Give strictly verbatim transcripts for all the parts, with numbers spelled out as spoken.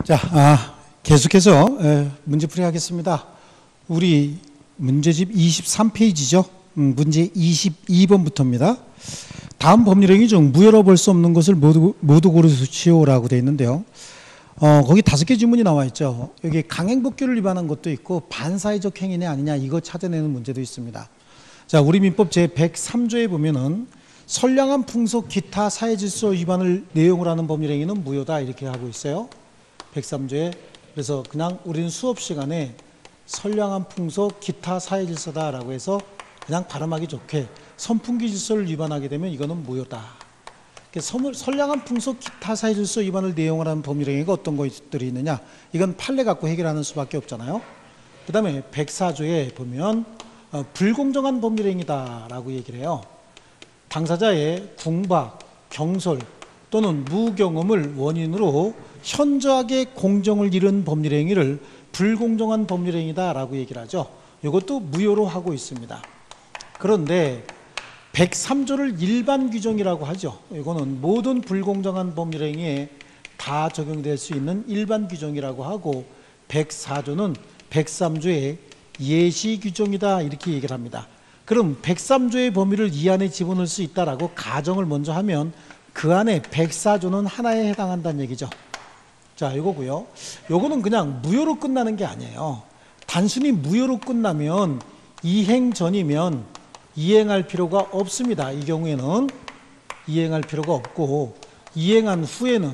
자, 아, 계속해서 에, 문제풀이 하겠습니다. 우리 문제집 이십삼 페이지죠. 음, 문제 이십이 번부터입니다. 다음 법률행위 중 무효로 볼 수 없는 것을 모두, 모두 고르시오라고 되어 있는데요. 어, 거기 다섯 개 질문이 나와 있죠. 여기 강행법규를 위반한 것도 있고 반사회적 행위냐 아니냐 이거 찾아내는 문제도 있습니다. 자, 우리 민법 제백삼 조에 보면은 선량한 풍속 기타 사회질서 위반을 내용으로 하는 법률행위는 무효다 이렇게 하고 있어요. 백삼 조에. 그래서 그냥 우리는 수업 시간에 선량한 풍속 기타 사회질서다라고 해서 그냥 발음하기 좋게 선풍기 질서를 위반하게 되면 이거는 무효다. 선량한 풍속 기타 사회질서 위반을 내용으로 하는 법률행위가 어떤 것들이 있느냐, 이건 판례 갖고 해결하는 수밖에 없잖아요. 그 다음에 백사 조에 보면 어, 불공정한 법률행위다라고 얘기를 해요. 당사자의 궁박, 경솔 또는 무경험을 원인으로 현저하게 공정을 잃은 법률행위를 불공정한 법률행위다라고 얘기를 하죠. 이것도 무효로 하고 있습니다. 그런데 백삼 조를 일반 규정이라고 하죠. 이거는 모든 불공정한 법률행위에 다 적용될 수 있는 일반 규정이라고 하고, 백사 조는 백삼 조의 예시 규정이다 이렇게 얘기를 합니다. 그럼 백삼 조의 범위를 이 안에 집어넣을 수 있다라고 가정을 먼저 하면 그 안에 백사 조는 하나에 해당한다는 얘기죠. 자, 이거고요. 요거는 그냥 무효로 끝나는 게 아니에요. 단순히 무효로 끝나면 이행 전이면 이행할 필요가 없습니다. 이 경우에는 이행할 필요가 없고, 이행한 후에는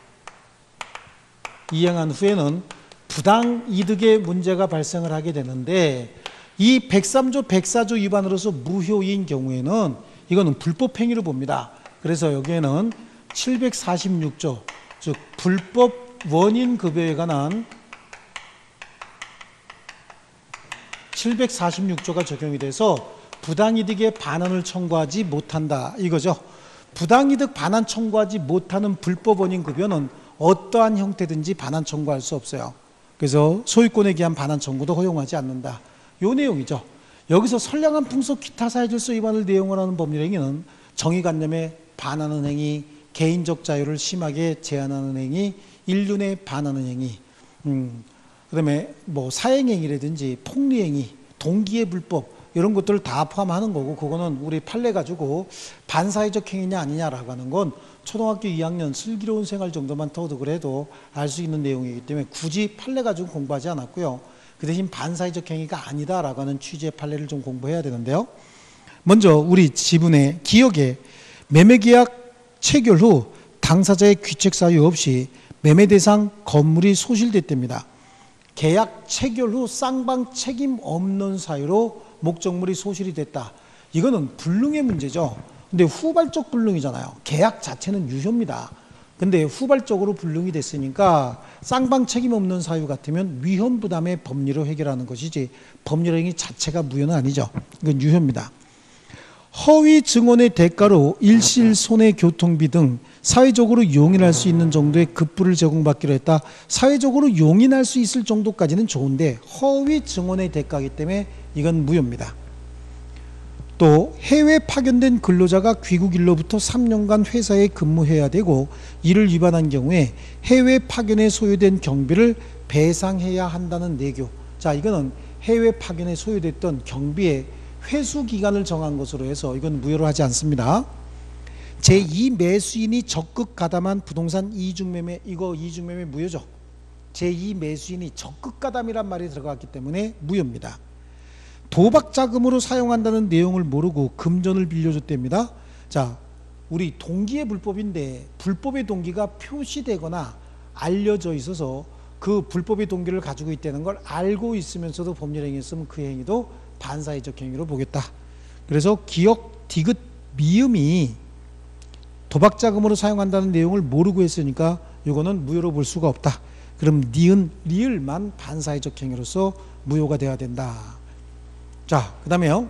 이행한 후에는 부당 이득의 문제가 발생을 하게 되는데, 이 백삼 조 백사 조 위반으로서 무효인 경우에는 이거는 불법 행위로 봅니다. 그래서 여기에는 칠백사십육 조, 즉 불법 원인 급여에 관한 칠백사십육 조가 적용이 돼서 부당이득의 반환을 청구하지 못한다 이거죠. 부당이득 반환 청구하지 못하는 불법 원인 급여는 어떠한 형태든지 반환 청구할 수 없어요. 그래서 소유권에 기한 반환 청구도 허용하지 않는다. 요 내용이죠. 여기서 선량한 풍속 기타 사회질서 위반을 내용으로 하는 법률행위는 정의관념에 반하는 행위, 개인적 자유를 심하게 제한하는 행위, 인륜에 반하는 행위, 음, 그 다음에 뭐 사행행위라든지 폭리행위, 동기의 불법 이런 것들을 다 포함하는 거고, 그거는 우리 판례 가지고 반사회적 행위냐 아니냐라고 하는 건 초등학교 이 학년 슬기로운 생활 정도만 터득을 해도 알 수 있는 내용이기 때문에 굳이 판례 가지고 공부하지 않았고요. 그 대신 반사회적 행위가 아니다라고 하는 취지의 판례를 좀 공부해야 되는데요. 먼저 우리 지분의 기억에 매매계약 체결 후 당사자의 귀책 사유 없이 매매 대상 건물이 소실됐답니다. 계약 체결 후 쌍방 책임 없는 사유로 목적물이 소실이 됐다. 이거는 불능의 문제죠. 근데 후발적 불능이잖아요. 계약 자체는 유효입니다. 근데 후발적으로 불능이 됐으니까 쌍방 책임 없는 사유 같으면 위험 부담의 법리로 해결하는 것이지 법률행위 자체가 무효는 아니죠. 이건 유효입니다. 허위 증언의 대가로 일실 손해 교통비 등 사회적으로 용인할 수 있는 정도의 급부를 제공받기로 했다. 사회적으로 용인할 수 있을 정도까지는 좋은데 허위 증언의 대가이기 때문에 이건 무효입니다. 또 해외 파견된 근로자가 귀국일로부터 삼 년간 회사에 근무해야 되고 이를 위반한 경우에 해외 파견에 소요된 경비를 배상해야 한다는 내교. 자, 이거는 해외 파견에 소요됐던 경비의 회수 기간을 정한 것으로 해서 이건 무효로 하지 않습니다. 제이 매수인이 적극 가담한 부동산 이중매매, 이거 이중매매 무효죠. 제이 매수인이 적극 가담이란 말이 들어갔기 때문에 무효입니다. 도박 자금으로 사용한다는 내용을 모르고 금전을 빌려줬답니다. 자, 우리 동기의 불법인데 불법의 동기가 표시되거나 알려져 있어서 그 불법의 동기를 가지고 있다는 걸 알고 있으면서도 법률행위였으면 그 행위도 반사회적 행위로 보겠다. 그래서 기억, 디귿, 미음이 도박 자금으로 사용한다는 내용을 모르고 했으니까 이거는 무효로 볼 수가 없다. 그럼 니은, 리을만 반사회적 행위로서 무효가 돼야 된다. 자, 그 다음에요.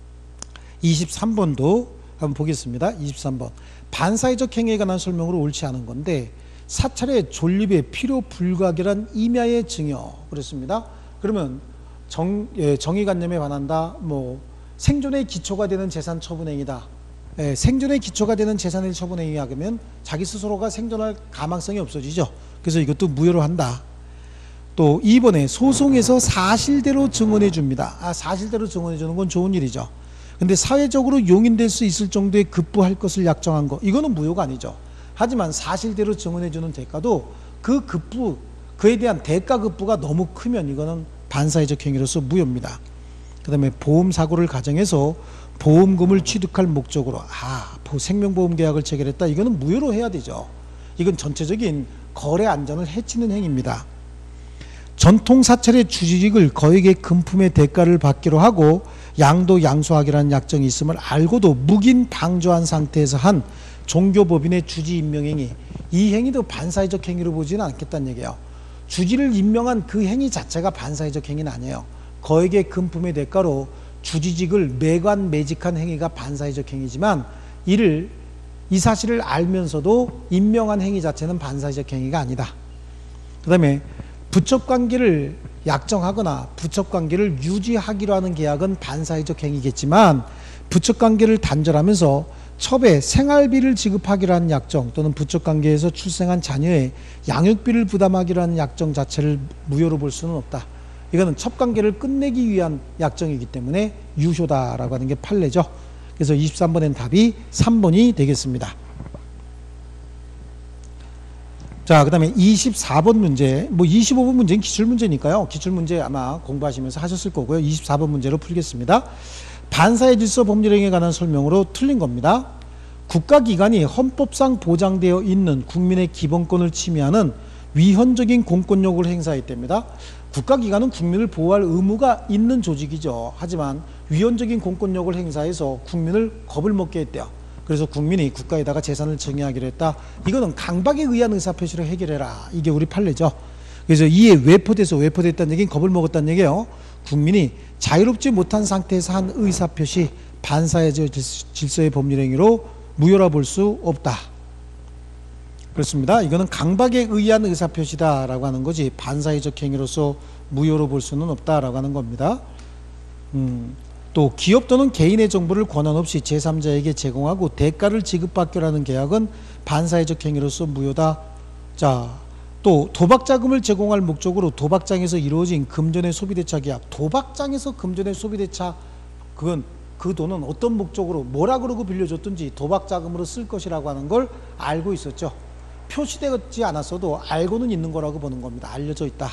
이십삼 번도 한번 보겠습니다. 이십삼 번. 반사회적 행위에 관한 설명으로 옳지 않은 건데, 사찰의 존립에 필요 불가결한 임야의 증여. 그렇습니다. 그러면 정, 예, 정의관념에 반한다. 뭐, 생존의 기초가 되는 재산 처분행위다. 예, 생존의 기초가 되는 재산의 처분행위가 그러면 자기 스스로가 생존할 가망성이 없어지죠. 그래서 이것도 무효로 한다. 또 이 번에 소송에서 사실대로 증언해 줍니다. 아, 사실대로 증언해 주는 건 좋은 일이죠. 근데 사회적으로 용인될 수 있을 정도의 급부할 것을 약정한 거, 이거는 무효가 아니죠. 하지만 사실대로 증언해 주는 대가도 그 급부, 그에 대한 대가 급부가 너무 크면 이거는 반사회적 행위로서 무효입니다. 그 다음에 보험사고를 가정해서 보험금을 취득할 목적으로 아, 생명보험 계약을 체결했다. 이거는 무효로 해야 되죠. 이건 전체적인 거래 안전을 해치는 행위입니다. 전통사찰의 주지직을 거액의 금품의 대가를 받기로 하고 양도 양수하기라는 약정이 있음을 알고도 묵인 방조한 상태에서 한 종교법인의 주지 임명행위, 이 행위도 반사회적 행위로 보지는 않겠다는 얘기예요. 주지를 임명한 그 행위 자체가 반사회적 행위는 아니에요. 거액의 금품의 대가로 주지직을 매관 매직한 행위가 반사회적 행위지만 이를 이 사실을 알면서도 임명한 행위 자체는 반사회적 행위가 아니다. 그 다음에 부첩관계를 약정하거나 부첩관계를 유지하기로 하는 계약은 반사회적 행위겠지만 부첩관계를 단절하면서 첩에 생활비를 지급하기로 하는 약정 또는 부첩관계에서 출생한 자녀의 양육비를 부담하기로 하는 약정 자체를 무효로 볼 수는 없다. 이거는 첩관계를 끝내기 위한 약정이기 때문에 유효다라고 하는 게 판례죠. 그래서 이십삼 번엔 답이 삼 번이 되겠습니다. 자, 그 다음에 이십사 번 문제, 뭐 이십오 번 문제는 기출문제니까요. 기출문제 아마 공부하시면서 하셨을 거고요. 이십사 번 문제로 풀겠습니다. 반사회 질서 법률행위에 관한 설명으로 틀린 겁니다. 국가기관이 헌법상 보장되어 있는 국민의 기본권을 침해하는 위헌적인 공권력을 행사했답니다. 국가기관은 국민을 보호할 의무가 있는 조직이죠. 하지만 위헌적인 공권력을 행사해서 국민을 겁을 먹게 했대요. 그래서 국민이 국가에다가 재산을 증여하기로 했다. 이거는 강박에 의한 의사표시로 해결해라. 이게 우리 판례죠. 그래서 이에 외포돼서 외포됐다는 얘기는 겁을 먹었다는 얘기예요. 국민이 자유롭지 못한 상태에서 한 의사표시 반사회적 질서의 법률행위로 무효라 볼 수 없다. 그렇습니다. 이거는 강박에 의한 의사표시다라고 하는 거지 반사회적 행위로서 무효로 볼 수는 없다라고 하는 겁니다. 음, 또 기업 또는 개인의 정보를 권한 없이 제삼자에게 제공하고 대가를 지급받기로 하는 계약은 반사회적 행위로서 무효다. 자, 또 도박자금을 제공할 목적으로 도박장에서 이루어진 금전의 소비대차 계약, 도박장에서 금전의 소비대차, 그건 그 돈은 어떤 목적으로 뭐라 그러고 빌려줬든지 도박자금으로 쓸 것이라고 하는 걸 알고 있었죠. 표시되지 않았어도 알고는 있는 거라고 보는 겁니다. 알려져 있다.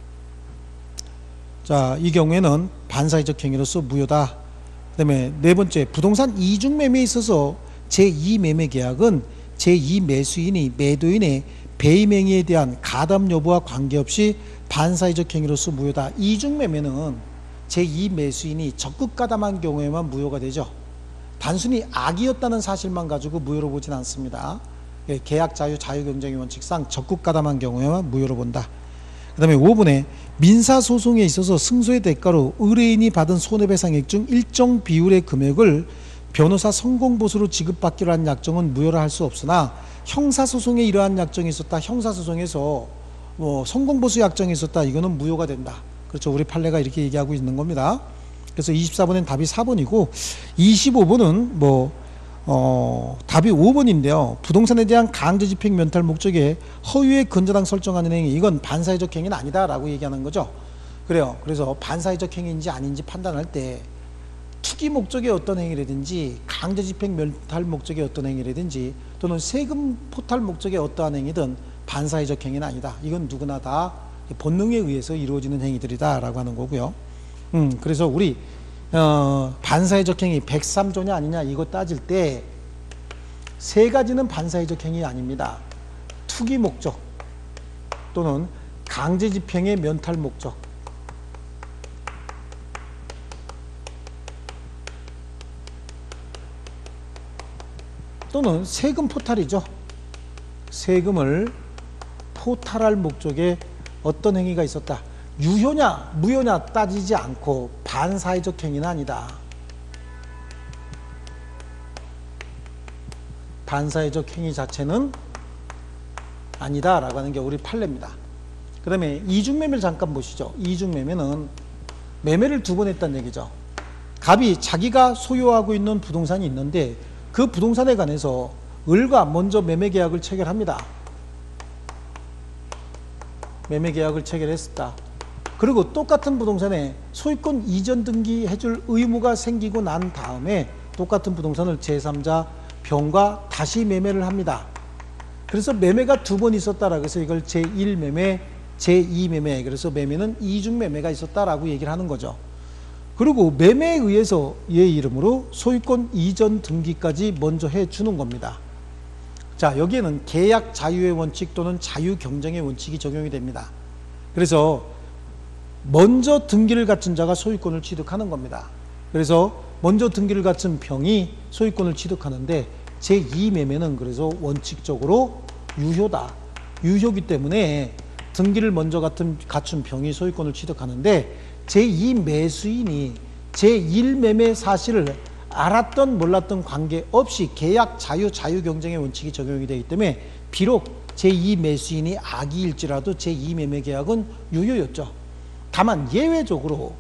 자, 이 경우에는 반사회적 행위로서 무효다. 그 다음에 네 번째, 부동산 이중 매매에 있어서 제이 매매 계약은 제이 매수인이 매도인의 배임 행위에 대한 가담 여부와 관계없이 반사회적 행위로서 무효다. 이중 매매는 제이 매수인이 적극 가담한 경우에만 무효가 되죠. 단순히 악의였다는 사실만 가지고 무효로 보진 않습니다. 계약 자유, 자유경쟁의 원칙상 적극 가담한 경우에만 무효로 본다. 그 다음에 오 번에 민사소송에 있어서 승소의 대가로 의뢰인이 받은 손해배상액 중 일정 비율의 금액을 변호사 성공보수로 지급받기로 한 약정은 무효라 할 수 없으나 형사소송에 이러한 약정이 있었다. 형사소송에서 뭐 성공보수 약정이 있었다. 이거는 무효가 된다. 그렇죠. 우리 판례가 이렇게 얘기하고 있는 겁니다. 그래서 이십사 번엔 답이 사 번이고 이십오 번은 뭐 어, 답이 오 번인데요. 부동산에 대한 강제집행 면탈 목적에 허위의 근저당 설정하는 행위, 이건 반사회적 행위는 아니다 라고 얘기하는 거죠. 그래요. 그래서 반사회적 행위인지 아닌지 판단할 때 투기 목적의 어떤 행위라든지 강제집행 면탈 목적의 어떤 행위라든지 또는 세금 포탈 목적의 어떠한 행위든 반사회적 행위는 아니다. 이건 누구나 다 본능에 의해서 이루어지는 행위들이다 라고 하는 거고요. 음, 그래서 우리 어, 반사회적 행위 백삼 조냐 아니냐 이거 따질 때 세 가지는 반사회적 행위 아닙니다. 투기 목적 또는 강제집행의 면탈 목적, 또는 세금 포탈이죠. 세금을 포탈할 목적의 어떤 행위가 있었다. 유효냐 무효냐 따지지 않고 반사회적 행위는 아니다. 반사회적 행위 자체는 아니다 라고 하는 게 우리 판례입니다. 그 다음에 이중매매를 잠깐 보시죠. 이중매매는 매매를 두 번 했다는 얘기죠. 갑이 자기가 소유하고 있는 부동산이 있는데 그 부동산에 관해서 을과 먼저 매매 계약을 체결합니다. 매매 계약을 체결했었다. 그리고 똑같은 부동산에 소유권 이전 등기 해줄 의무가 생기고 난 다음에 똑같은 부동산을 제삼자 병과 다시 매매를 합니다. 그래서 매매가 두 번 있었다라고 해서 이걸 제일 매매, 제이 매매, 그래서 매매는 이중 매매가 있었다라고 얘기를 하는 거죠. 그리고 매매에 의해서 얘 이름으로 소유권 이전 등기까지 먼저 해주는 겁니다. 자, 여기에는 계약 자유의 원칙 또는 자유 경쟁의 원칙이 적용이 됩니다. 그래서 먼저 등기를 갖춘 자가 소유권을 취득하는 겁니다. 그래서 먼저 등기를 갖춘 병이 소유권을 취득하는데 제이 매매는 그래서 원칙적으로 유효다. 유효기 때문에 등기를 먼저 갖춘 병이 소유권을 취득하는데 제이 매수인이 제일 매매 사실을 알았던 몰랐던 관계없이 계약 자유 자유 경쟁의 원칙이 적용이 되기 때문에 비록 제이 매수인이 악의일지라도 제이 매매 계약은 유효였죠. 다만 예외적으로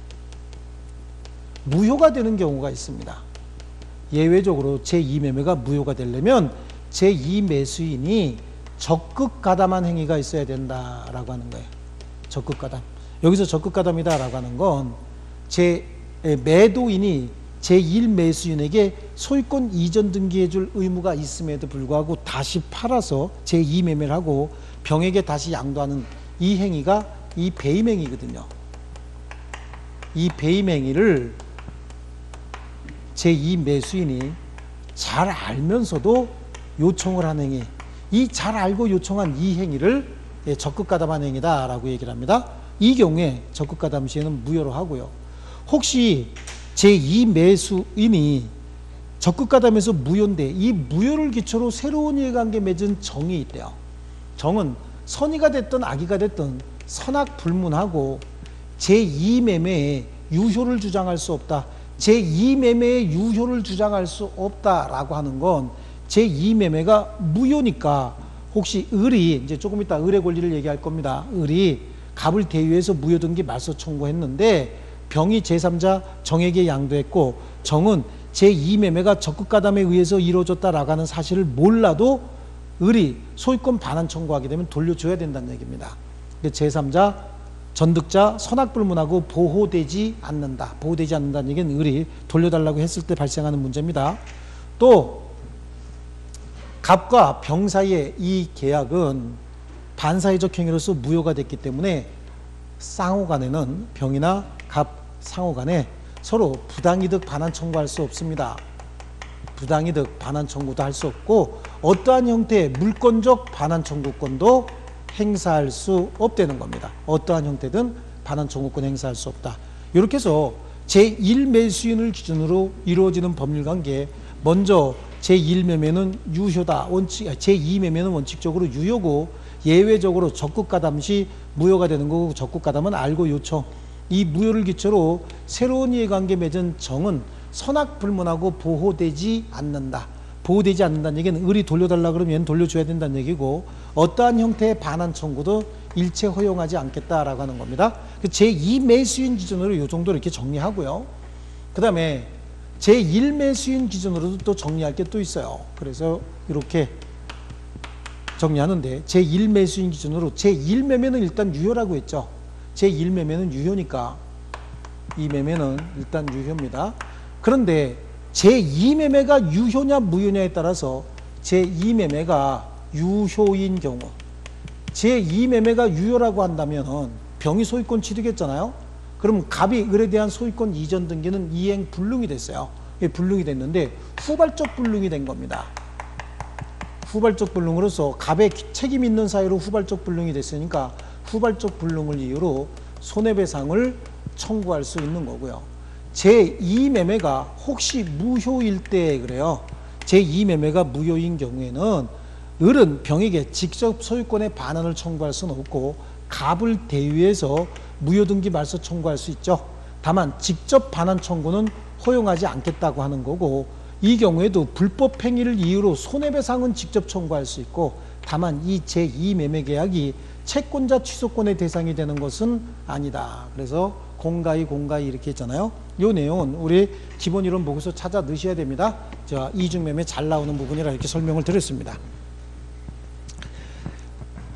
무효가 되는 경우가 있습니다. 예외적으로 제이 매매가 무효가 되려면 제이 매수인이 적극 가담한 행위가 있어야 된다라고 하는 거예요. 적극 가담. 여기서 적극 가담이다라고 하는 건 제 매도인이 제일 매수인에게 소유권 이전 등기해 줄 의무가 있음에도 불구하고 다시 팔아서 제이 매매를 하고 병에게 다시 양도하는 이 행위가 이 배임행위거든요. 이 배임행위를 제이 매수인이 잘 알면서도 요청을 한 행위, 이 잘 알고 요청한 이 행위를 적극 가담한 행위다 라고 얘기를 합니다. 이 경우에 적극 가담 시에는 무효로 하고요. 혹시 제이 매수인이 적극 가담에서 무효인데 이 무효를 기초로 새로운 이해관계 맺은 정이 있대요. 정은 선의가 됐든 악의가 됐든 선악불문하고 제이 매매에 유효를 주장할 수 없다. 제이 매매의 유효를 주장할 수 없다라고 하는 건 제이 매매가 무효니까 혹시 을이 이제 조금 이따 을의 권리를 얘기할 겁니다. 을이 갑을 대위해서 무효 등기 말소 청구했는데 병이 제삼자 정에게 양도했고 정은 제이 매매가 적극 가담에 의해서 이루어졌다라고 하는 사실을 몰라도 을이 소유권 반환 청구하게 되면 돌려줘야 된다는 얘기입니다. 제삼자 전득자 선악불문하고 보호되지 않는다. 보호되지 않는다는 얘기는 을이 돌려달라고 했을 때 발생하는 문제입니다. 또 갑과 병 사이의 이 계약은 반사회적 행위로서 무효가 됐기 때문에 상호간에는 병이나 갑 상호간에 서로 부당이득 반환 청구할 수 없습니다. 부당이득 반환 청구도 할 수 없고 어떠한 형태의 물권적 반환 청구권도 행사할 수 없다는 겁니다. 어떠한 형태든 반환 청구권 행사할 수 없다. 이렇게 해서 제일 매수인을 기준으로 이루어지는 법률관계, 먼저 제일 매매는 유효다. 원칙, 제이 매매는 원칙적으로 유효고 예외적으로 적극 가담 시 무효가 되는 거고 적극 가담은 알고 요청. 이 무효를 기초로 새로운 이해관계 맺은 정은 선악불문하고 보호되지 않는다. 보호되지 않는다는 얘기는 을이 돌려달라 그러면 얘는 돌려줘야 된다는 얘기고 어떠한 형태의 반환 청구도 일체 허용하지 않겠다라고 하는 겁니다. 제이 매수인 기준으로 이 정도 이렇게 정리하고요. 그 다음에 제일 매수인 기준으로도 또 정리할 게 또 있어요. 그래서 이렇게 정리하는데 제일 매수인 기준으로 제일 매매는 일단 유효라고 했죠. 제일 매매는 유효니까 이 매매는 일단 유효입니다. 그런데 제이 매매가 유효냐 무효냐에 따라서 제이 매매가 유효인 경우, 제이 매매가 유효라고 한다면 병이 소유권 취득했잖아요. 그럼 갑이 을에 대한 소유권 이전 등기는 이행 불능이 됐어요. 불능이 됐는데 후발적 불능이 된 겁니다. 후발적 불능으로서 갑의 책임 있는 사유로 후발적 불능이 됐으니까 후발적 불능을 이유로 손해배상을 청구할 수 있는 거고요. 제이 매매가 혹시 무효일 때 그래요. 제이 매매가 무효인 경우에는 을은 병에게 직접 소유권의 반환을 청구할 수는 없고 갑을 대위해서 무효등기 말소 청구할 수 있죠. 다만 직접 반환 청구는 허용하지 않겠다고 하는 거고 이 경우에도 불법 행위를 이유로 손해배상은 직접 청구할 수 있고 다만 이 제이 매매 계약이 채권자 취소권의 대상이 되는 것은 아니다. 그래서 공가이 공가이 이렇게 했잖아요. 이 내용은 우리 기본 이론 보고서 찾아 넣으셔야 됩니다. 자, 이중매매 잘 나오는 부분이라 이렇게 설명을 드렸습니다.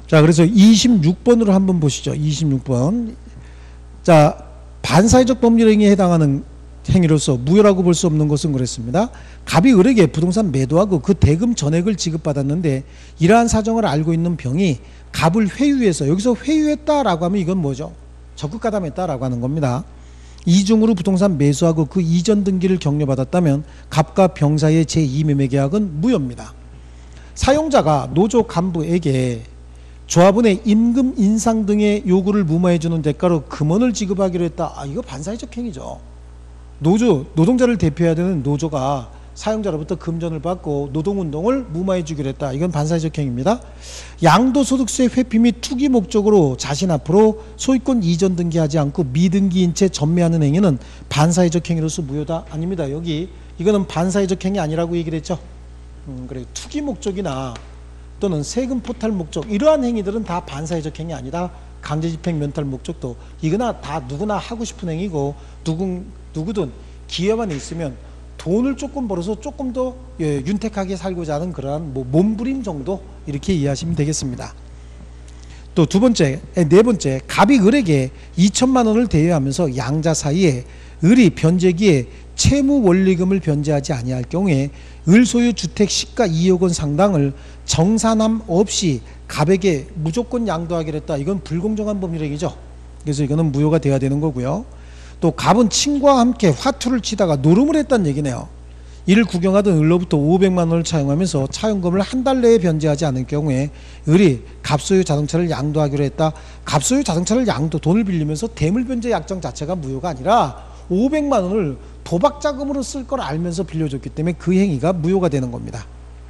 자, 그래서 이십육 번으로 한번 보시죠. 이십육 번. 자, 반사회적 법률 행위에 해당하는 행위로서 무효라고 볼 수 없는 것은 그랬습니다. 갑이 을에게 부동산 매도하고 그 대금 전액을 지급받았는데 이러한 사정을 알고 있는 병이 갑을 회유해서, 여기서 회유했다라고 하면 이건 뭐죠? 적극가담했다라고 하는 겁니다. 이중으로 부동산 매수하고 그 이전 등기를 격려받았다면 갑과 병 사이의 제이 매매 계약은 무효입니다. 사용자가 노조 간부에게 조합원의 임금 인상 등의 요구를 무마해주는 대가로 금원을 지급하기로 했다. 아, 이거 반사회적 행위죠. 노조, 노동자를 대표해야 되는 노조가 사용자로부터 금전을 받고 노동운동을 무마해주기로 했다. 이건 반사회적 행위입니다. 양도소득세 회피 및 투기 목적으로 자신 앞으로 소유권 이전 등기하지 않고 미등기인 채 전매하는 행위는 반사회적 행위로서 무효다. 아닙니다. 여기 이거는 반사회적 행위 아니라고 얘기를 했죠. 음, 그래, 투기 목적이나 또는 세금 포탈 목적, 이러한 행위들은 다 반사회적 행위 아니다. 강제집행 면탈 목적도 이거나 다 누구나 하고 싶은 행위고, 누구, 누구든 기업 안에 있으면 돈을 조금 벌어서 조금 더 예, 윤택하게 살고자 하는 그러한 뭐 몸부림 정도, 이렇게 이해하시면 되겠습니다. 또 두 번째, 네 번째, 갑이 을에게 이천만 원을 대여하면서 양자 사이에 을이 변제기에 채무 원리금을 변제하지 아니할 경우에 을 소유 주택 시가 이억 원 상당을 정산함 없이 갑에게 무조건 양도하기로 했다. 이건 불공정한 법률행위죠. 그래서 이거는 무효가 돼야 되는 거고요. 또 갑은 친구와 함께 화투를 치다가 노름을 했다는 얘기네요. 이를 구경하던 을로부터 오백만 원을 차용하면서 차용금을 한 달 내에 변제하지 않을 경우에 을이 갑소유 자동차를 양도하기로 했다. 갑소유 자동차를 양도, 돈을 빌리면서 대물변제 약정 자체가 무효가 아니라 오백만 원을 도박 자금으로 쓸 걸 알면서 빌려줬기 때문에 그 행위가 무효가 되는 겁니다.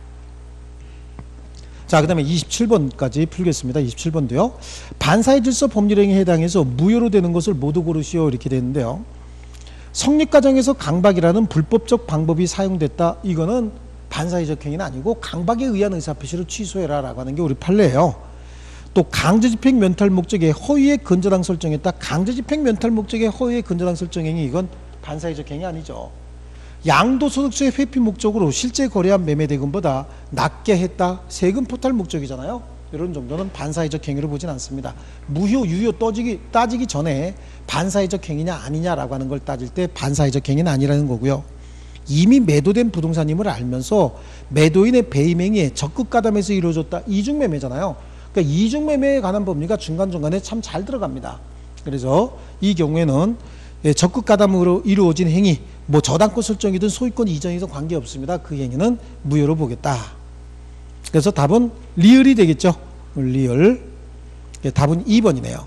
자, 그 다음에 이십칠 번까지 풀겠습니다. 이십칠 번도요. 반사회 질서 법률행위에 해당해서 무효로 되는 것을 모두 고르시오, 이렇게 되는데요. 성립 과정에서 강박이라는 불법적 방법이 사용됐다. 이거는 반사회적 행위는 아니고 강박에 의한 의사표시를 취소해라 라고 하는 게 우리 판례예요. 또 강제집행 면탈 목적의 허위의 근저당 설정했다. 강제집행 면탈 목적의 허위의 근저당 설정행위, 이건 반사회적 행위 아니죠. 양도소득세 회피 목적으로 실제 거래한 매매대금보다 낮게 했다. 세금 포탈 목적이잖아요. 이런 정도는 반사회적 행위로 보진 않습니다. 무효, 유효 따지기, 따지기 전에 반사회적 행위냐 아니냐라고 하는 걸 따질 때 반사회적 행위는 아니라는 거고요. 이미 매도된 부동산임을 알면서 매도인의 배임 행위에 적극 가담해서 이루어졌다. 이중매매잖아요. 그러니까 이중매매에 관한 법리가 중간중간에 참 잘 들어갑니다. 그래서 이 경우에는 적극 가담으로 이루어진 행위, 뭐 저당권 설정이든 소유권 이전이든 관계없습니다. 그 행위는 무효로 보겠다. 그래서 답은 리을이 되겠죠. 리을. 답은 이 번이네요.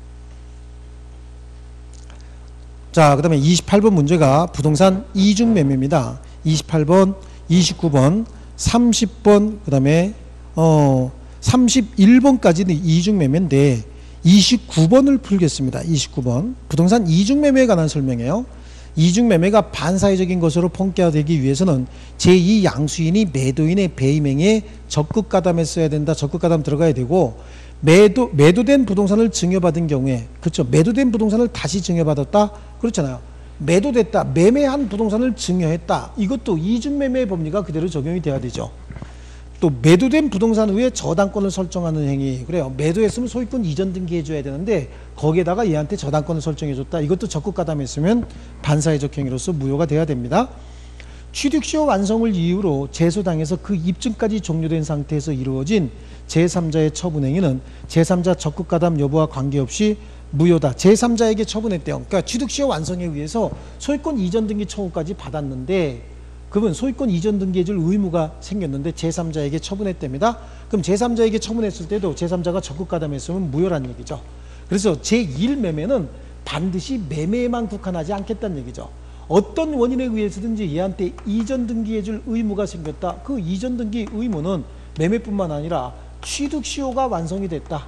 자, 그 다음에 이십팔 번 문제가 부동산 이중매매입니다. 이십팔 번, 이십구 번, 삼십 번, 그 다음에 어, 삼십일 번까지는 이중매매인데 이십구 번을 풀겠습니다. 이십구 번. 부동산 이중매매에 관한 설명이에요. 이중매매가 반사회적인 것으로 평가되기 위해서는 제이 양수인이 매도인의 배임행위에 적극 가담했어야 된다. 적극 가담 들어가야 되고, 매도, 매도된 부동산을 증여받은 경우에, 그렇죠. 매도된 부동산을 다시 증여받았다. 그렇잖아요. 매도됐다. 매매한 부동산을 증여했다. 이것도 이중매매의 법리가 그대로 적용이 돼야 되죠. 또 매도된 부동산 위에 저당권을 설정하는 행위. 그래요. 매도했으면 소유권 이전 등기해줘야 되는데 거기에다가 얘한테 저당권을 설정해줬다. 이것도 적극 가담했으면 반사회적 행위로서 무효가 돼야 됩니다. 취득시효 완성을 이유로 제소당해서 그 입증까지 종료된 상태에서 이루어진 제삼자의 처분행위는 제삼자 적극 가담 여부와 관계없이 무효다. 제삼자에게 처분했대요. 그러니까 취득시효 완성에 의해서 소유권 이전 등기 청구까지 받았는데 그분 소유권 이전 등기해줄 의무가 생겼는데 제삼자에게 처분했답니다. 그럼 제삼자에게 처분했을 때도 제삼자가 적극 가담했으면 무효란 얘기죠. 그래서 제일 매매는 반드시 매매에만 국한하지 않겠다는 얘기죠. 어떤 원인에 의해서든지 얘한테 이전 등기해줄 의무가 생겼다. 그 이전 등기 의무는 매매뿐만 아니라 취득시효가 완성이 됐다.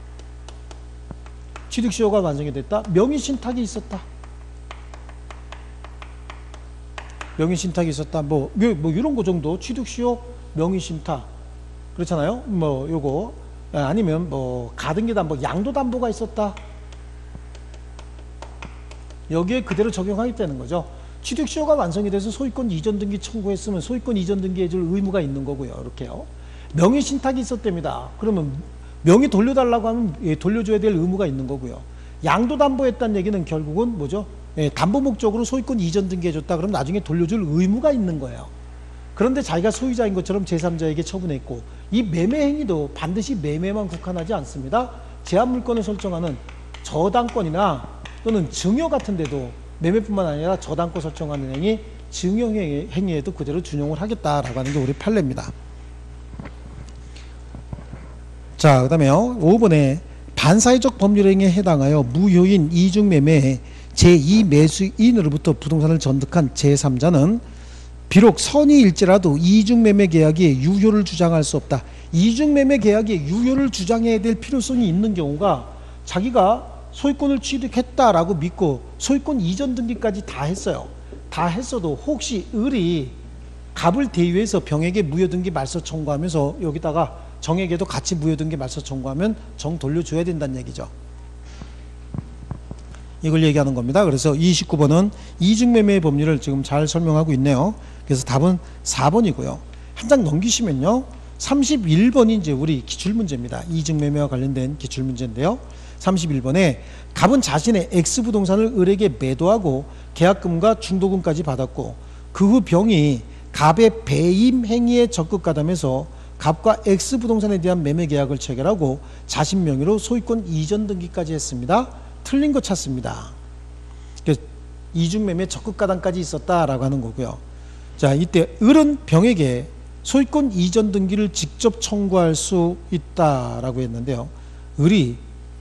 취득시효가 완성이 됐다. 명의신탁이 있었다. 명의신탁이 있었다. 뭐, 뭐 이런 거 정도. 취득시효, 명의신탁. 그렇잖아요. 뭐 요거 아니면 뭐 가등기담보, 양도담보가 있었다. 여기에 그대로 적용하겠다는 거죠. 취득시효가 완성이 돼서 소유권 이전 등기 청구했으면 소유권 이전 등기해줄 의무가 있는 거고요. 이렇게요. 명의신탁이 있었답니다. 그러면 명의 돌려달라고 하면 예, 돌려줘야 될 의무가 있는 거고요. 양도담보했다는 얘기는 결국은 뭐죠? 예, 담보 목적으로 소유권 이전 등기해줬다 그럼 나중에 돌려줄 의무가 있는 거예요. 그런데 자기가 소유자인 것처럼 제삼자에게 처분했고, 이 매매 행위도 반드시 매매만 국한하지 않습니다. 제한물권을 설정하는 저당권이나 또는 증여 같은 데도 매매뿐만 아니라 저당권 설정하는 행위, 증여 행위에도 그대로 준용을 하겠다라고 하는 게 우리 판례입니다. 자, 그 다음에요. 오 번에 반사회적 법률행위에 해당하여 무효인 이중매매에 제이 매수인으로부터 부동산을 전득한 제삼자는 비록 선의일지라도 이중매매 계약의 유효를 주장할 수 없다. 이중매매 계약의 유효를 주장해야 될 필요성이 있는 경우가 자기가 소유권을 취득했다라고 믿고 소유권 이전 등기까지 다 했어요. 다 했어도 혹시 을이 갑을 대유해서 병에게 무효등기 말소 청구하면서 여기다가 정에게도 같이 무효등기 말소 청구하면 정 돌려줘야 된다는 얘기죠. 이걸 얘기하는 겁니다. 그래서 이십구 번은 이중매매의 법률을 지금 잘 설명하고 있네요. 그래서 답은 사 번이고요. 한 장 넘기시면요. 삼십일 번이 이제 우리 기출문제입니다. 이중매매와 관련된 기출문제인데요. 삼십일 번에 갑은 자신의 X부동산을 을에게 매도하고 계약금과 중도금까지 받았고 그 후 병이 갑의 배임 행위에 적극 가담해서 갑과 X부동산에 대한 매매 계약을 체결하고 자신 명의로 소유권 이전 등기까지 했습니다. 틀린 거 찾습니다. 이중매매 적극 가담까지 있었다라고 하는 거고요. 자, 이때 을은 병에게 소유권 이전 등기를 직접 청구할 수 있다라고 했는데요. 을이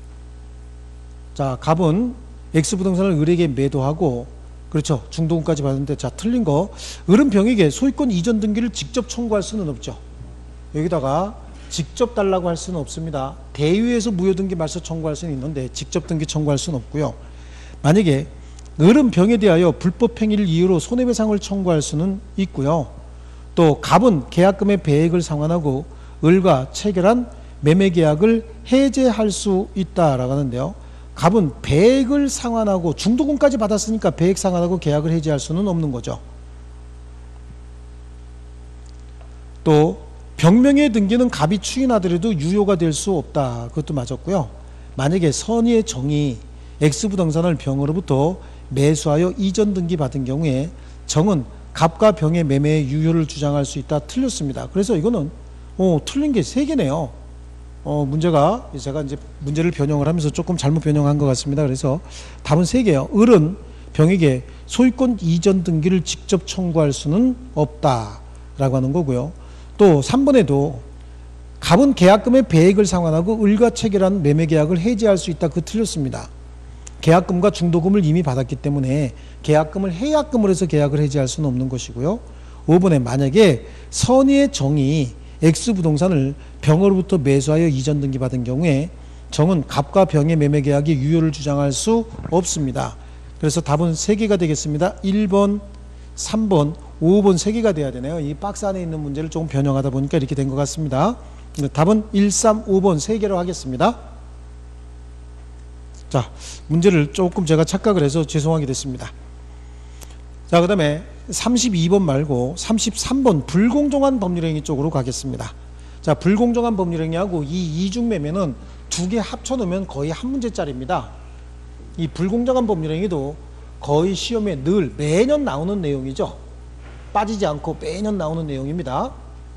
자, 갑은 X부동산을 을에게 매도하고 그렇죠. 중도금까지 받았는데 자, 틀린 거. 을은 병에게 소유권 이전 등기를 직접 청구할 수는 없죠. 여기다가 직접 달라고 할 수는 없습니다. 대유에서 무효등기 말소 청구할 수는 있는데 직접 등기 청구할 수는 없고요. 만약에 을은 병에 대하여 불법 행위를 이유로 손해배상을 청구할 수는 있고요. 또 갑은 계약금의 배액을 상환하고 을과 체결한 매매계약을 해제할 수 있다라고 하는데요. 갑은 배액을 상환하고 중도금까지 받았으니까 배액 상환하고 계약을 해지할 수는 없는 거죠. 또 병명의 등기는 갑이 추인하더라도 유효가 될 수 없다. 그것도 맞았고요. 만약에 선의의 정이 X부동산을 병으로부터 매수하여 이전 등기 받은 경우에 정은 갑과 병의 매매의 유효를 주장할 수 있다. 틀렸습니다. 그래서 이거는 어, 틀린 게 세 개네요. 어, 문제가 제가 이제 문제를 변형을 하면서 조금 잘못 변형한 것 같습니다. 그래서 답은 세 개예요. 을은 병에게 소유권 이전 등기를 직접 청구할 수는 없다라고 하는 거고요. 또 삼 번에도 갑은 계약금의 배액을 상환하고 을과 체결한 매매계약을 해지할 수 있다. 그 틀렸습니다. 계약금과 중도금을 이미 받았기 때문에 계약금을 해약금으로 해서 계약을 해지할 수는 없는 것이고요. 오 번에 만약에 선의의 정이 X부동산을 병으로부터 매수하여 이전 등기 받은 경우에 정은 갑과 병의 매매계약의 유효를 주장할 수 없습니다. 그래서 답은 세 개가 되겠습니다. 일 번, 삼 번, 오 번 세 개가 돼야 되네요. 이 박스 안에 있는 문제를 조금 변형하다 보니까 이렇게 된 것 같습니다. 답은 일, 삼, 오 번 세 개로 하겠습니다. 자, 문제를 조금 제가 착각을 해서 죄송하게 됐습니다. 자, 그 다음에 삼십이 번 말고 삼십삼 번 불공정한 법률행위 쪽으로 가겠습니다. 자, 불공정한 법률행위하고 이 이중매매는 두 개 합쳐놓으면 거의 한 문제짜리입니다. 이 불공정한 법률행위도 거의 시험에 늘 매년 나오는 내용이죠. 빠지지 않고 매년 나오는 내용입니다.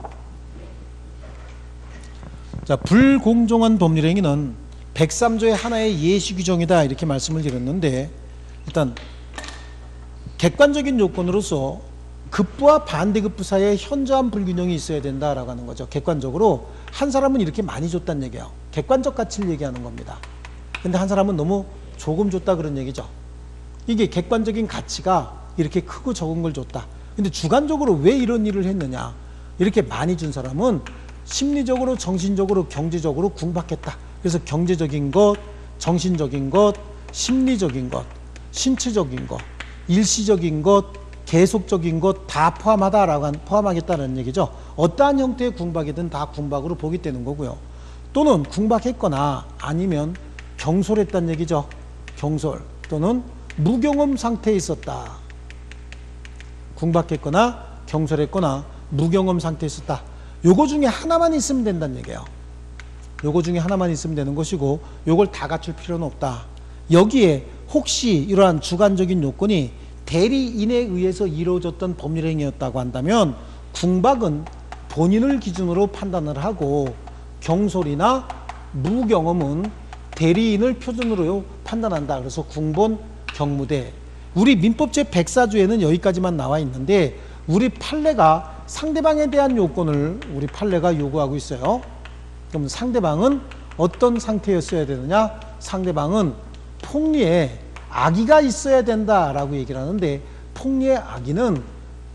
자, 불공정한 법률행위는 백삼 조의 하나의 예시 규정이다 이렇게 말씀을 드렸는데, 일단 객관적인 요건으로서 급부와 반대급부 사이에 현저한 불균형이 있어야 된다라고 하는 거죠. 객관적으로 한 사람은 이렇게 많이 줬다는 얘기예요. 객관적 가치를 얘기하는 겁니다. 근데 한 사람은 너무 조금 줬다 그런 얘기죠. 이게 객관적인 가치가 이렇게 크고 적은 걸 줬다. 근데 주관적으로 왜 이런 일을 했느냐, 이렇게 많이 준 사람은 심리적으로, 정신적으로, 경제적으로 궁박했다. 그래서 경제적인 것, 정신적인 것, 심리적인 것, 신체적인 것, 일시적인 것, 계속적인 것 다 포함하다라고 한, 포함하겠다는 얘기죠. 어떠한 형태의 궁박이든 다 궁박으로 보기 되는 거고요. 또는 궁박했거나 아니면 경솔했다는 얘기죠. 경솔 또는 무경험 상태에 있었다. 궁박했거나 경솔했거나 무경험 상태에 있었다. 요거 중에 하나만 있으면 된다는 얘기예요. 요거 중에 하나만 있으면 되는 것이고 요걸 다 갖출 필요는 없다. 여기에 혹시 이러한 주관적인 요건이 대리인에 의해서 이루어졌던 법률행위였다고 한다면 궁박은 본인을 기준으로 판단을 하고 경솔이나 무경험은 대리인을 표준으로 판단한다. 그래서 궁본, 경무대. 우리 민법 제백사 조에는 여기까지만 나와 있는데 우리 판례가 상대방에 대한 요건을 우리 판례가 요구하고 있어요. 그럼 상대방은 어떤 상태였어야 되느냐? 상대방은 폭리에 악의가 있어야 된다라고 얘기를 하는데 폭리의 악의는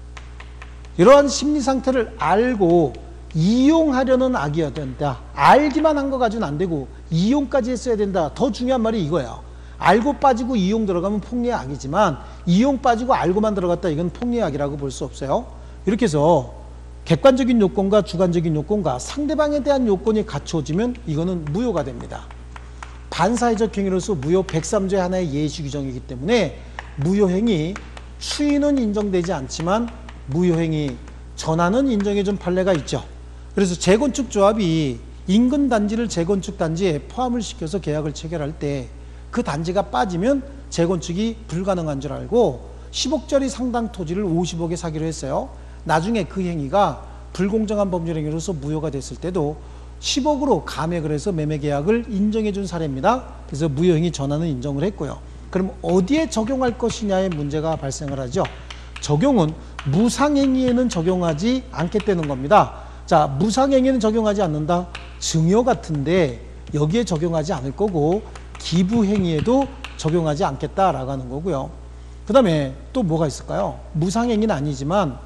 이러한 심리 상태를 알고 이용하려는 악이어야 된다. 알기만 한 거 가지고는 안 되고 이용까지 했어야 된다. 더 중요한 말이 이거예요. 알고 빠지고 이용 들어가면 폭리의 악이지만 이용 빠지고 알고만 들어갔다 이건 폭리의 악이라고 볼 수 없어요. 이렇게 해서 객관적인 요건과 주관적인 요건과 상대방에 대한 요건이 갖춰지면 이거는 무효가 됩니다. 반사회적 행위로서 무효 백삼 조의 하나의 예시 규정이기 때문에 무효행위 추인은 인정되지 않지만 무효행위 전환은 인정해준 판례가 있죠. 그래서 재건축 조합이 인근 단지를 재건축 단지에 포함을 시켜서 계약을 체결할 때 그 단지가 빠지면 재건축이 불가능한 줄 알고 십억짜리 상당 토지를 오십억에 사기로 했어요. 나중에 그 행위가 불공정한 법률 행위로서 무효가 됐을 때도 십억으로 감액을 해서 매매 계약을 인정해 준 사례입니다. 그래서 무효행위 전환은 인정을 했고요. 그럼 어디에 적용할 것이냐의 문제가 발생을 하죠. 적용은 무상행위에는 적용하지 않겠다는 겁니다. 자, 무상행위는 적용하지 않는다. 증여 같은데 여기에 적용하지 않을 거고 기부행위에도 적용하지 않겠다라고 하는 거고요. 그 다음에 또 뭐가 있을까요? 무상행위는 아니지만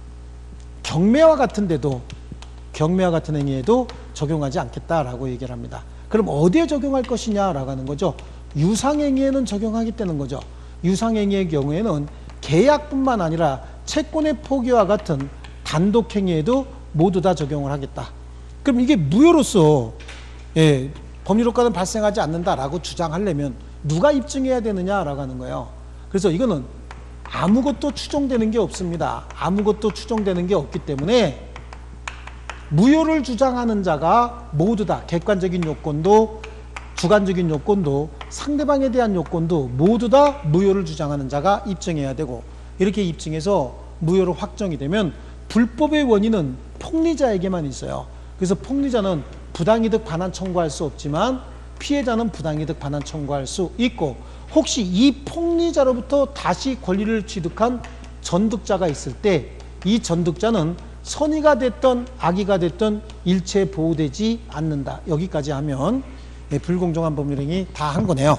경매와 같은 데도 경매와 같은 행위에도 적용하지 않겠다라고 얘기를 합니다. 그럼 어디에 적용할 것이냐라고 하는 거죠. 유상행위에는 적용하겠다는 거죠. 유상행위의 경우에는 계약뿐만 아니라 채권의 포기와 같은 단독행위에도 모두 다 적용을 하겠다. 그럼 이게 무효로서 예, 법률효과는 발생하지 않는다라고 주장하려면 누가 입증해야 되느냐라고 하는 거예요. 그래서 이거는 아무것도 추정되는 게 없습니다. 아무것도 추정되는 게 없기 때문에 무효를 주장하는 자가 모두 다 객관적인 요건도 주관적인 요건도 상대방에 대한 요건도 모두 다 무효를 주장하는 자가 입증해야 되고 이렇게 입증해서 무효로 확정이 되면 불법의 원인은 폭리자에게만 있어요. 그래서 폭리자는 부당이득 반환 청구할 수 없지만 피해자는 부당이득 반환 청구할 수 있고 혹시 이 폭리자로부터 다시 권리를 취득한 전득자가 있을 때 이 전득자는 선의가 됐던 악의가 됐던 일체 보호되지 않는다. 여기까지 하면 불공정한 법률행위 다 한 거네요.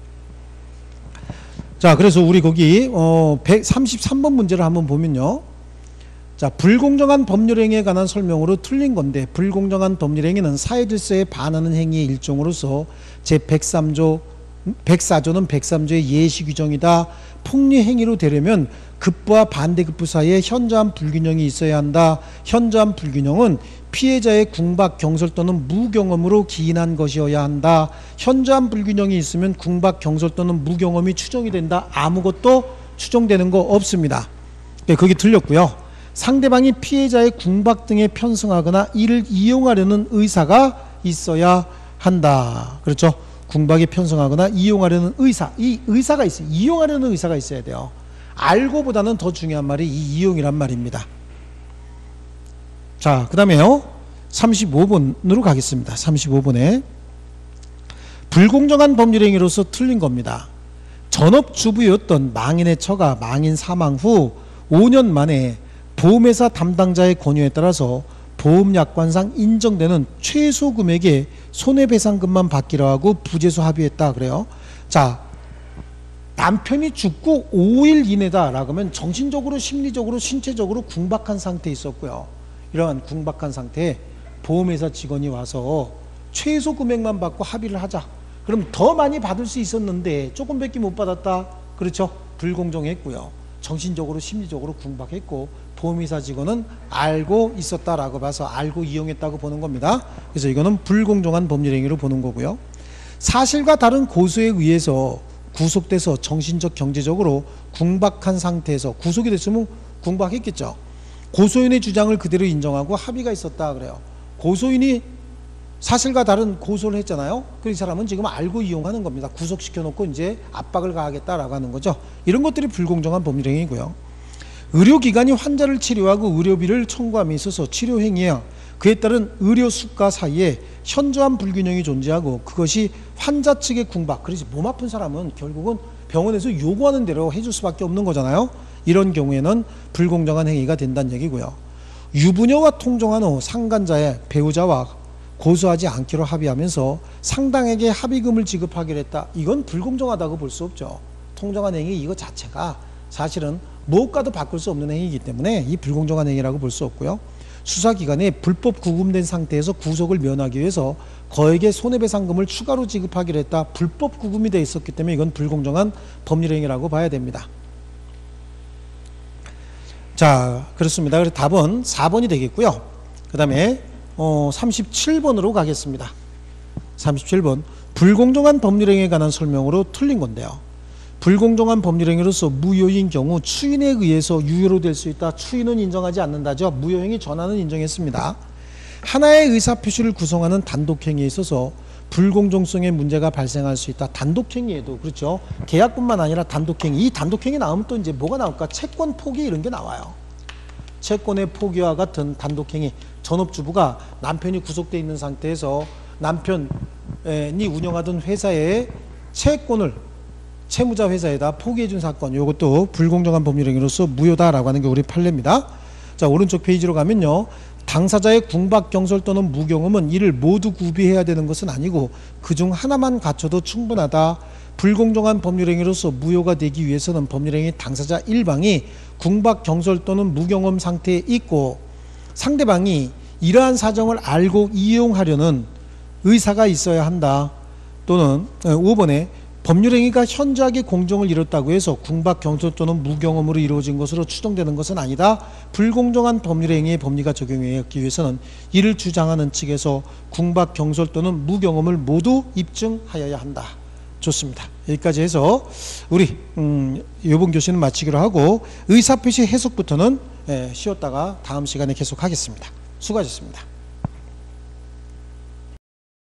자, 그래서 우리 거기 어 백삼십삼 번 문제를 한번 보면요. 자, 불공정한 법률행위에 관한 설명으로 틀린 건데 불공정한 법률행위는 사회질서에 반하는 행위의 일종으로서 제백삼 조 백사 조는 백삼 조의 예시 규정이다. 폭리행위로 되려면 급부와 반대급부 사이에 현저한 불균형이 있어야 한다. 현저한 불균형은 피해자의 궁박, 경솔 또는 무경험으로 기인한 것이어야 한다. 현저한 불균형이 있으면 궁박, 경솔 또는 무경험이 추정이 된다. 아무것도 추정되는 거 없습니다. 네, 그게 틀렸고요. 상대방이 피해자의 궁박 등에 편승하거나 이를 이용하려는 의사가 있어야 한다. 그렇죠? 궁박에 편승하거나 이용하려는 의사, 이 의사가 있어요. 이용하려는 의사가 있어야 돼요. 알고보다는 더 중요한 말이 이 이용이란 말입니다. 자, 그 다음에요. 삼십오 번으로 가겠습니다. 삼십오 번에 불공정한 법률행위로서 틀린 겁니다. 전업주부였던 망인의 처가 망인 사망 후 오 년 만에 보험회사 담당자의 권유에 따라서 보험약관상 인정되는 최소 금액의 손해배상금만 받기로 하고 부재소 합의했다 그래요. 자, 남편이 죽고 오 일 이내다 라고 하면 정신적으로 심리적으로 신체적으로 궁박한 상태에 있었고요. 이러한 궁박한 상태에 보험회사 직원이 와서 최소 금액만 받고 합의를 하자. 그럼 더 많이 받을 수 있었는데 조금밖에 못 받았다. 그렇죠? 불공정했고요. 정신적으로 심리적으로 궁박했고 보험회사 직원은 알고 있었다라고 봐서 알고 이용했다고 보는 겁니다. 그래서 이거는 불공정한 법률행위로 보는 거고요. 사실과 다른 고소에 의해서 구속돼서 정신적 경제적으로 궁박한 상태에서 구속이 됐으면 궁박했겠죠. 고소인의 주장을 그대로 인정하고 합의가 있었다 그래요. 고소인이 사실과 다른 고소를 했잖아요. 그 이 사람은 지금 알고 이용하는 겁니다. 구속시켜 놓고 이제 압박을 가하겠다라고 하는 거죠. 이런 것들이 불공정한 법률행위고요. 의료기관이 환자를 치료하고 의료비를 청구함에 있어서 치료행위야 그에 따른 의료 수가 사이에 현저한 불균형이 존재하고 그것이 환자 측의 궁박, 그래서 몸 아픈 사람은 결국은 병원에서 요구하는 대로 해줄 수밖에 없는 거잖아요. 이런 경우에는 불공정한 행위가 된다는 얘기고요. 유부녀와 통정한 후 상간자의 배우자와 고소하지 않기로 합의하면서 상당에게 합의금을 지급하기로 했다. 이건 불공정하다고 볼 수 없죠. 통정한 행위 이거 자체가 사실은 무엇과도 바꿀 수 없는 행위이기 때문에 이 불공정한 행위라고 볼 수 없고요. 수사기관에 불법 구금된 상태에서 구속을 면하기 위해서 거액의 손해배상금을 추가로 지급하기로 했다. 불법 구금이 되어 있었기 때문에 이건 불공정한 법률행위라고 봐야 됩니다. 자, 그렇습니다. 그래서 답은 사 번이 되겠고요. 그 다음에 어, 삼십칠 번으로 가겠습니다. 삼십칠 번 불공정한 법률행위에 관한 설명으로 틀린 건데요. 불공정한 법률행위로서 무효인 경우 추인에 의해서 유효로 될 수 있다. 추인은 인정하지 않는다죠. 무효행위 전환은 인정했습니다. 하나의 의사표시를 구성하는 단독행위에 있어서 불공정성의 문제가 발생할 수 있다. 단독행위에도 그렇죠. 계약뿐만 아니라 단독행위. 이 단독행위 나오면 또 이제 뭐가 나올까? 채권 포기 이런 게 나와요. 채권의 포기와 같은 단독행위. 전업주부가 남편이 구속되어 있는 상태에서 남편이 운영하던 회사의 채권을 채무자 회사에다 포기해준 사건, 이것도 불공정한 법률행위로서 무효다라고 하는 게 우리 판례입니다. 자, 오른쪽 페이지로 가면요. 당사자의 궁박, 경솔 또는 무경험은 이를 모두 구비해야 되는 것은 아니고 그중 하나만 갖춰도 충분하다. 불공정한 법률행위로서 무효가 되기 위해서는 법률행위 당사자 일방이 궁박, 경솔 또는 무경험 상태에 있고 상대방이 이러한 사정을 알고 이용하려는 의사가 있어야 한다. 또는 오 번에 법률행위가 현저하게 공정을 이뤘다고 해서 궁박, 경솔 또는 무경험으로 이루어진 것으로 추정되는 것은 아니다. 불공정한 법률행위의 법리가 적용하기 위해서는 이를 주장하는 측에서 궁박, 경솔 또는 무경험을 모두 입증하여야 한다. 좋습니다. 여기까지 해서 우리 음, 이번 교시는 마치기로 하고 의사표시 해석부터는 예, 쉬었다가 다음 시간에 계속하겠습니다. 수고하셨습니다.